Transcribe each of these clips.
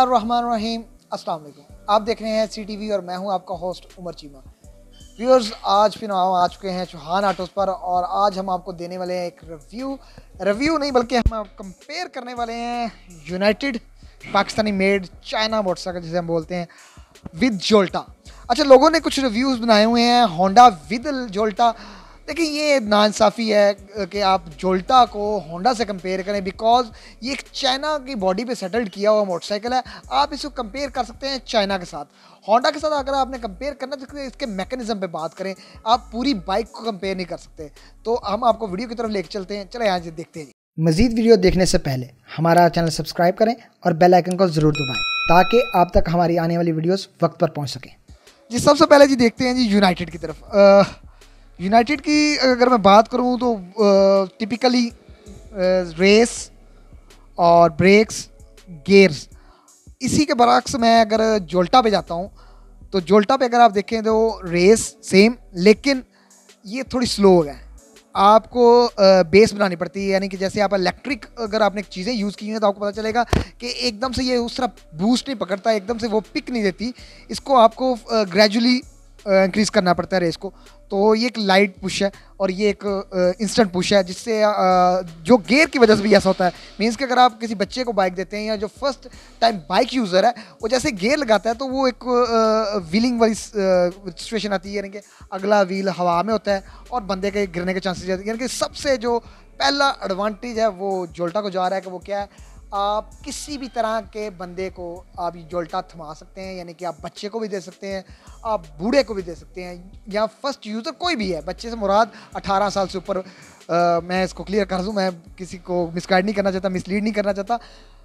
बिस्मिल्लाहिर्रहमानिर्रहीम। अस्सलाम वालेकुम। आप देख रहे हैं CTV और मैं हूं आपका होस्ट उमर चीमा। व्यूअर्स, आज फिर हम आ चुके हैं चौहान ऑटोज़ पर और आज हम आपको देने वाले हैं एक रिव्यू नहीं बल्कि हम कंपेयर करने वाले हैं united Pakistani made China motorcycle जिसे हम बोलते हैं विद जोल्टा। अच्छा, लोगों ने कुछ रिव्यूज़ बनाए हुए हैं होंडा विद जोल्टा। देखिए, ये नाइंसाफ़ी है कि आप जोल्टा को होंडा से कंपेयर करें, बिकॉज ये एक चाइना की बॉडी पे सेटल्ड किया हुआ मोटरसाइकिल है। आप इसको कंपेयर कर सकते हैं चाइना के साथ, होंडा के साथ। अगर आपने कंपेयर करना तो इसके मैकेनिज्म पे बात करें, आप पूरी बाइक को कंपेयर नहीं कर सकते। तो हम आपको वीडियो की तरफ लेके चलते हैं, चले यहाँ से देखते हैं। मज़ीद वीडियो देखने से पहले हमारा चैनल सब्सक्राइब करें और बेल आइकन को ज़रूर दबाएं ताकि आप तक हमारी आने वाली वीडियोस वक्त पर पहुंच सकें। जी, सबसे पहले जी देखते हैं जी यूनाइटेड की तरफ। यूनाइटेड की अगर मैं बात करूं तो टिपिकली रेस और ब्रेक्स, गियर्स, इसी के बरक्स मैं अगर जोल्टा पे जाता हूं तो जोल्टा पे अगर आप देखें तो रेस सेम, लेकिन ये थोड़ी स्लो है। आपको बेस बनानी पड़ती है, यानी कि जैसे आप इलेक्ट्रिक अगर आपने चीज़ें यूज़ की हैं तो आपको पता चलेगा कि एकदम से ये उस तरह बूस्ट नहीं पकड़ता, एकदम से वो पिक नहीं देती। इसको आपको ग्रेजुअली इंक्रीज़ करना पड़ता है रेस को। तो ये एक लाइट पुश है और ये एक इंस्टेंट पुश है, जिससे जो गियर की वजह से भी ऐसा होता है। मीन्स कि अगर आप किसी बच्चे को बाइक देते हैं या जो फर्स्ट टाइम बाइक यूज़र है, वो जैसे गियर लगाता है तो वो एक व्हीलिंग वाली सिचुएशन आती है, यानी कि अगला व्हील हवा में होता है और बंदे के गिरने के चांसेस जाते हैं। यानी कि सबसे जो पहला एडवांटेज है वो जोल्टा को जा रहा है कि वो क्या है, आप किसी भी तरह के बंदे को आप ये जोल्टा थमा सकते हैं। यानी कि आप बच्चे को भी दे सकते हैं, आप बूढ़े को भी दे सकते हैं, या फर्स्ट यूज़र कोई भी है। बच्चे से मुराद 18 साल से ऊपर। मैं इसको क्लियर कर दूं, मैं किसी को मिसगाइड नहीं करना चाहता, मिसलीड नहीं करना चाहता।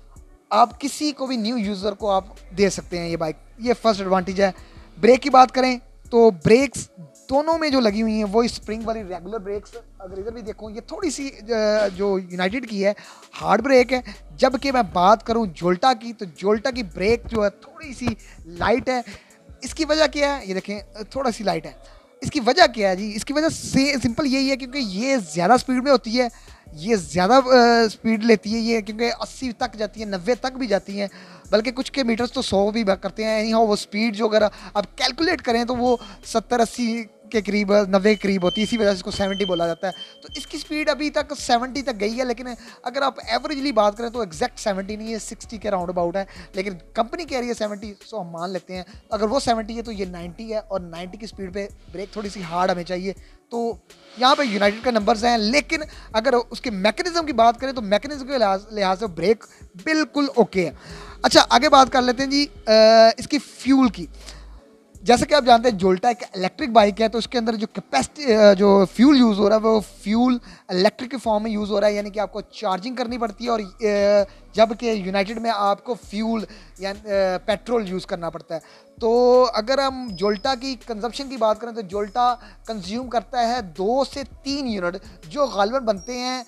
आप किसी को भी न्यू यूज़र को आप दे सकते हैं ये बाइक, ये फर्स्ट एडवांटेज है। ब्रेक की बात करें तो ब्रेक्स दोनों में जो लगी हुई हैं वो स्प्रिंग वाली रेगुलर ब्रेक्स। अगर इधर भी देखूँ, ये थोड़ी सी जो यूनाइटेड की है हार्ड ब्रेक है। जबकि मैं बात करूँ जोल्टा की तो जोल्टा की ब्रेक जो है थोड़ी सी लाइट है। इसकी वजह क्या है, ये देखें थोड़ा सी लाइट है। इसकी वजह क्या है जी, इसकी वजह से सिंपल यही है क्योंकि ये ज़्यादा स्पीड में होती है, ये ज़्यादा स्पीड लेती है ये, क्योंकि 80 तक जाती है, 90 तक भी जाती हैं, बल्कि कुछ के मीटर्स तो 100 भी करते हैं। एनी हाउ वो स्पीड जो अगर आप कैलकुलेट करें तो वो 70-80 के करीब, 90 के करीब होती है। इसी वजह से इसको 70 बोला जाता है। तो इसकी स्पीड अभी तक 70 तक गई है, लेकिन अगर आप एवरेजली बात करें तो एग्जैक्ट 70 नहीं है, 60 के राउंड अबाउट है। लेकिन कंपनी कह रही है 70, सो हम मान लेते हैं। अगर वो 70 है तो ये 90 है, और 90 की स्पीड पे ब्रेक थोड़ी सी हार्ड हमें चाहिए। तो यहाँ पे यूनाइटेड का नंबर्स हैं, लेकिन अगर उसके मैकेनिज्म की बात करें तो मैकेनिज्म के लिहाज से ब्रेक बिल्कुल ओके है। अच्छा, आगे बात कर लेते हैं जी इसकी फ्यूल की। जैसे कि आप जानते हैं जोल्टा एक इलेक्ट्रिक बाइक है, तो उसके अंदर जो कैपेसिटी जो फ्यूल यूज़ हो रहा है वो फ्यूल इलेक्ट्रिक के फॉर्म में यूज़ हो रहा है, यानी कि आपको चार्जिंग करनी पड़ती है। और जबकि यूनाइटेड में आपको फ्यूल या पेट्रोल यूज़ करना पड़ता है। तो अगर हम जोल्टा की कंजप्शन की बात करें तो जोल्टा कंज्यूम करता है 2 से 3 यूनिट, जो गालिबन बनते हैं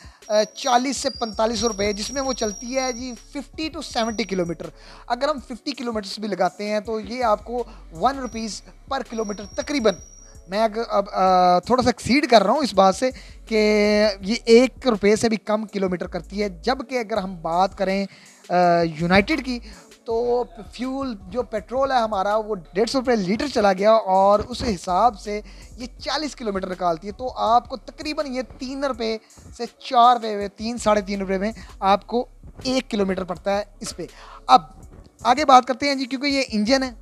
40 से 45 रुपये, जिसमें वो चलती है जी 50 to 70 किलोमीटर। अगर हम 50 किलोमीटर्स भी लगाते हैं तो ये आपको 1 रुपीज़ पर किलोमीटर तकरीबन। मैं अब थोड़ा सा एक्सीड कर रहा हूँ इस बात से कि ये 1 रुपये से भी कम किलोमीटर करती है। जबकि अगर हम बात करें यूनाइटेड की तो फ्यूल जो पेट्रोल है हमारा वो 150 रुपये लीटर चला गया, और उस हिसाब से ये 40 किलोमीटर निकालती है। तो आपको तकरीबन ये 3 रुपये से 4 रुपये, 3-3.5 रुपये में आपको 1 किलोमीटर पड़ता है इस पर। अब आगे बात करते हैं जी, क्योंकि ये इंजन है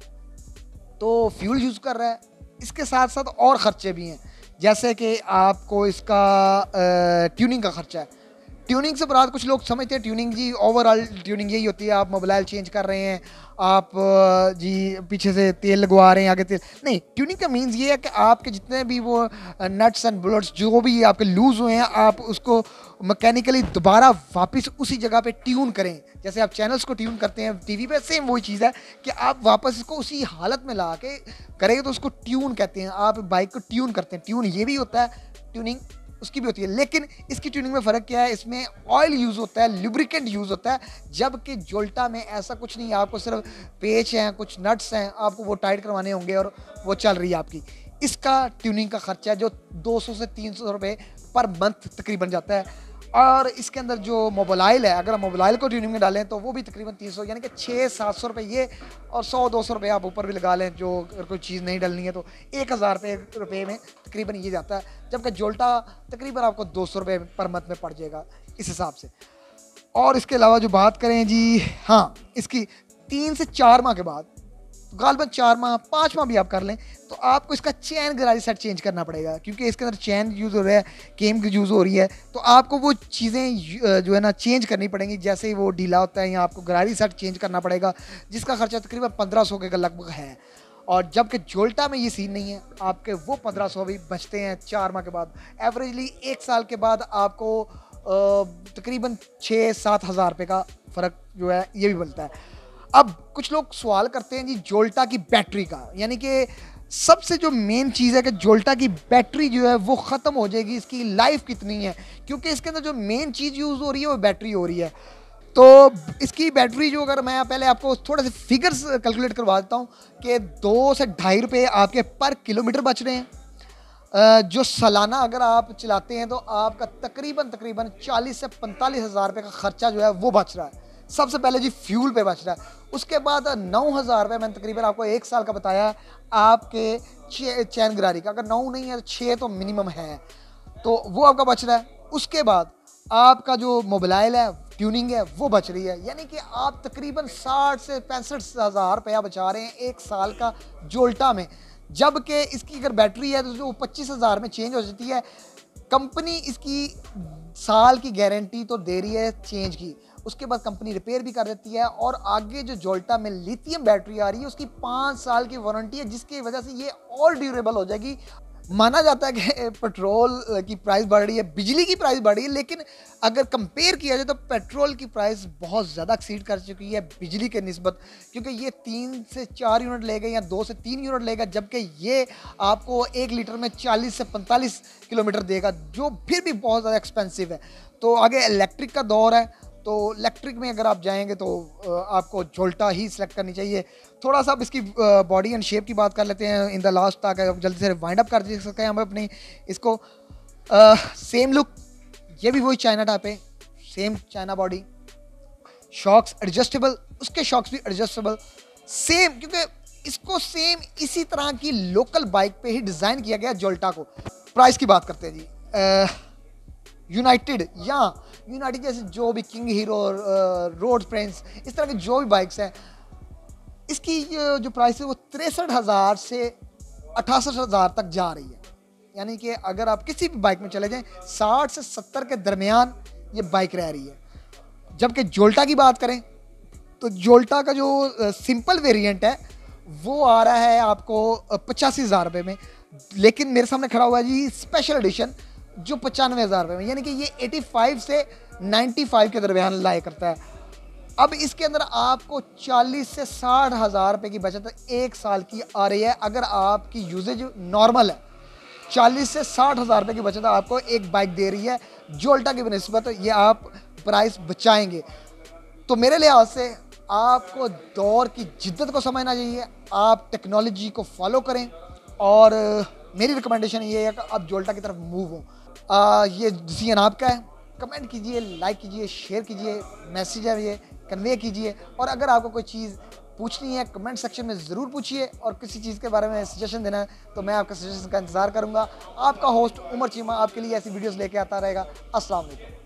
तो फ्यूल यूज़ कर रहा है, इसके साथ साथ और ख़र्चे भी हैं। जैसे कि आपको इसका ट्यूनिंग का खर्चा है। ट्यूनिंग से मुराद कुछ लोग समझते हैं ट्यूनिंग जी ओवरऑल ट्यूनिंग यही होती है, आप मोबाइल चेंज कर रहे हैं, आप जी पीछे से तेल लगवा रहे हैं, आगे तेल नहीं। ट्यूनिंग का मीन्स ये है कि आपके जितने भी वो नट्स एंड बोल्ट्स जो भी आपके लूज़ हुए हैं, आप उसको मैकेनिकली दोबारा वापस उसी जगह पे ट्यून करें। जैसे आप चैनल्स को ट्यून करते हैं टीवी पे, सेम वही चीज़ है कि आप वापस इसको उसी हालत में ला के करेंगे तो उसको ट्यून कहते हैं। आप बाइक को ट्यून करते हैं, ट्यून ये भी होता है, ट्यूनिंग उसकी भी होती है। लेकिन इसकी ट्यूनिंग में फ़र्क क्या है, इसमें ऑयल यूज़ होता है, लुब्रिकेंट यूज़ होता है, जबकि जोल्टा में ऐसा कुछ नहीं है। आपको सिर्फ पेच हैं, कुछ नट्स हैं, आपको वो टाइट करवाने होंगे और वो चल रही है आपकी। इसका ट्यूनिंग का खर्चा है जो 200 से 300 रुपये पर मंथ तकरीबन जाता है। और इसके अंदर जो मोबाइल है, अगर हम मोबाइल को ट्यूनिंग में डालें तो वो भी तकरीबन 300 यानी कि 600-700 रुपये ये, और 100-200 रुपये आप ऊपर भी लगा लें जो अगर कोई चीज़ नहीं डालनी है तो 1000 रुपये में तकरीबन ये जाता है। जबकि जोल्टा तकरीबन आपको 200 रुपये पर मंथ में पड़ जाएगा इस हिसाब से। और इसके अलावा जो बात करें जी, हाँ, इसकी 3 से 4 माह के बाद, गालबन 4 माह 5 माह भी आप कर लें, तो आपको इसका चैन गरारी सेट चेंज करना पड़ेगा, क्योंकि इसके अंदर चैन यूज़ हो रहा है, केम की यूज़ हो रही है, तो आपको वो चीज़ें जो है ना चेंज करनी पड़ेंगी। जैसे ही वो ढीला होता है या आपको गरारी सेट चेंज करना पड़ेगा, जिसका खर्चा तकरीबन 1500 के लगभग है। और जबकि जोल्टा में ये सीन नहीं है, आपके वो 1500 भी बचते हैं 4 माह के बाद। एवरेजली 1 साल के बाद आपको तकरीबन 6-7 हज़ार रुपये का फ़र्क जो है ये भी बनता है। अब कुछ लोग सवाल करते हैं जी जोल्टा की बैटरी का, यानी कि सबसे जो मेन चीज़ है कि जोल्टा की बैटरी जो है वो ख़त्म हो जाएगी, इसकी लाइफ कितनी है, क्योंकि इसके अंदर जो मेन चीज़ यूज़ हो रही है वो बैटरी हो रही है। तो इसकी बैटरी जो, अगर मैं पहले आपको थोड़े से फिगर्स कैलकुलेट करवा देता हूँ कि 2 से ढाई रुपये आपके पर किलोमीटर बच रहे हैं। जो सालाना अगर आप चलाते हैं तो आपका तकरीबन 40 से 45 हज़ार रुपये का खर्चा जो है वो बच रहा है। सबसे पहले जी फ्यूल पे बच रहा है, उसके बाद 9,000 रुपये मैंने तकरीबन आपको 1 साल का बताया आपके चैन गरारी का। अगर 9 नहीं है तो 6 तो मिनिमम है, तो वो आपका बच रहा है। उसके बाद आपका जो मोबाइल है, ट्यूनिंग है, वो बच रही है, यानी कि आप तकरीबन 60 से 65 हज़ार रुपया बचा रहे हैं 1 साल का जोल्टा में। जबकि इसकी अगर बैटरी है तो जो 25 हज़ार में चेंज हो जाती है। कंपनी इसकी साल की गारंटी तो दे रही है चेंज की, उसके बाद कंपनी रिपेयर भी कर देती है। और आगे जो जोल्टा में लिथियम बैटरी आ रही है उसकी 5 साल की वारंटी है, जिसकी वजह से ये और ड्यूरेबल हो जाएगी। माना जाता है कि पेट्रोल की प्राइस बढ़ रही है, बिजली की प्राइस बढ़ रही है, लेकिन अगर कंपेयर किया जाए तो पेट्रोल की प्राइस बहुत ज़्यादा एक्सीड कर चुकी है बिजली के निस्बत, क्योंकि ये 3 से 4 यूनिट लेगा या 2 से 3 यूनिट लेगा, जबकि ये आपको 1 लीटर में 40 से 45 किलोमीटर देगा, जो फिर भी बहुत ज़्यादा एक्सपेंसिव है। तो आगे इलेक्ट्रिक का दौर है, तो इलेक्ट्रिक में अगर आप जाएंगे तो आपको जोल्टा ही सिलेक्ट करनी चाहिए। थोड़ा सा अब इसकी बॉडी एंड शेप की बात कर लेते हैं इन द लास्ट, ताकि जल्दी से वाइंड अप कर दे सकें हम अपनी इसको। सेम लुक, ये भी वही चाइना टाइप है, same China body, shocks adjustable, उसके शॉक्स भी एडजस्टेबल सेम, क्योंकि इसको सेम इसी तरह की लोकल बाइक पे ही डिज़ाइन किया गया जोल्टा को। प्राइस की बात करते हैं जी, यूनाइटेड जैसे जो भी किंग हीरो, रोड प्रिंस, इस तरह की जो भी बाइक्स हैं, इसकी जो प्राइस है वो 63,000 से 68,000 तक जा रही है। यानी कि अगर आप किसी भी बाइक में चले जाएं 60 से 70 के दरमियान ये बाइक रह रही है। जबकि जोल्टा की बात करें तो जोल्टा का जो सिंपल वेरिएंट है वो आ रहा है आपको 85,000 रुपये में, लेकिन मेरे सामने खड़ा हुआ है जी स्पेशल एडिशन जो 95,000 रुपये में, यानी कि ये 85 से 95 के दरमियान लाया करता है। अब इसके अंदर आपको 40 से 60 हज़ार रुपये की बचत 1 साल की आ रही है। अगर आपकी यूजेज नॉर्मल है, 40 से 60 हज़ार रुपये की बचत आपको एक बाइक दे रही है जोल्टा की बनिस्बत, ये आप प्राइस बचाएंगे। तो मेरे लिहाज से आपको दौर की जिद्दत को समझना चाहिए, आप टेक्नोलॉजी को फॉलो करें, और मेरी रिकमेंडेशन ये है कि आप जोल्टा की तरफ मूव हो। ये डिसीजन आपका है, कमेंट कीजिए, लाइक कीजिए, शेयर कीजिए, मैसेज है ये कन्वे कीजिए। और अगर आपको कोई चीज़ पूछनी है कमेंट सेक्शन में ज़रूर पूछिए, और किसी चीज़ के बारे में सजेशन देना है तो मैं आपका सजेशन का इंतज़ार करूँगा। आपका होस्ट उमर चीमा आपके लिए ऐसी वीडियोज़ लेके आता रहेगा। अस्सलाम वालेकुम।